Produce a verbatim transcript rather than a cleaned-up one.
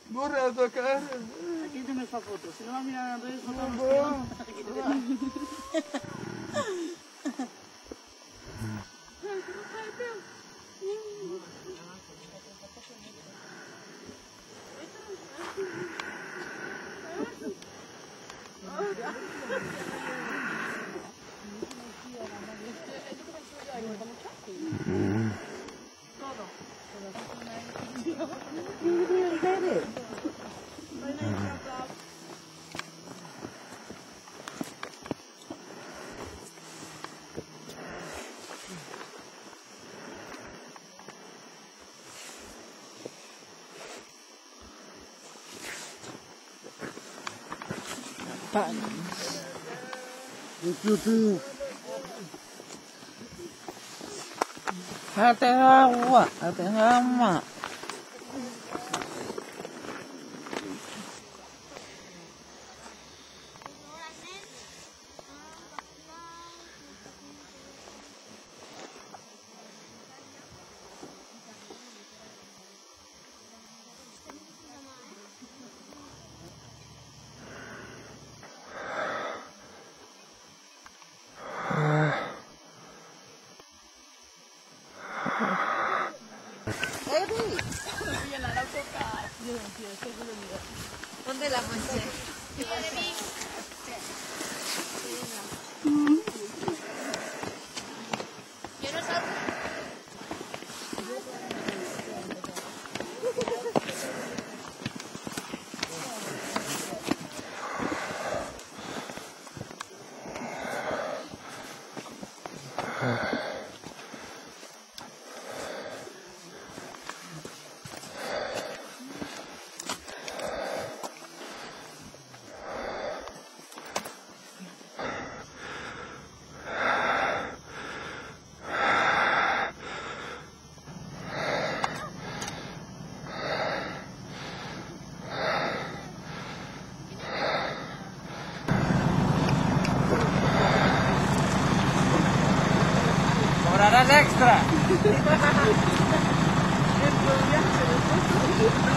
Borra tua cara. Aqui tem minha foto. Se não, a minha vez não Não Itu hati hawa, hati hama. ¿Dónde la manché? Yo no sé. Cobrarás extra. El viaje,